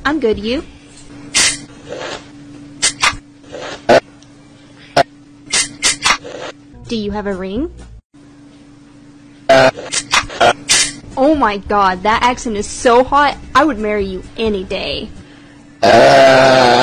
I'm good, you? Do you have a ring? Oh my god, that accent is so hot, I would marry you any day.